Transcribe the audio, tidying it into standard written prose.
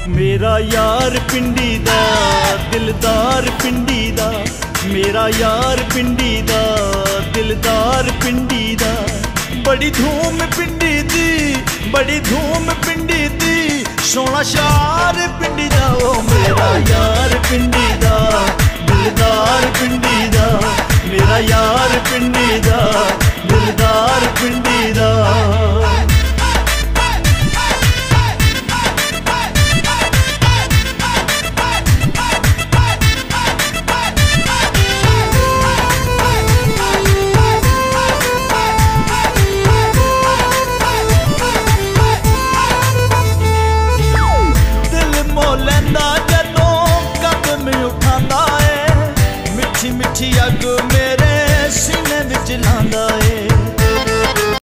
मेरा यार पिंडी दा दिलदार पिंडी दा, मेरा यार पिंडी दा दिलदार पिंडी दा। बड़ी धूम पिंडी दी, बड़ी धूम पिंडी दी, सोना शार पिंडी दा। ओ मेरा यार पिंडी दा दिलदार पिंडी दा, मेरा यार पिंडी दा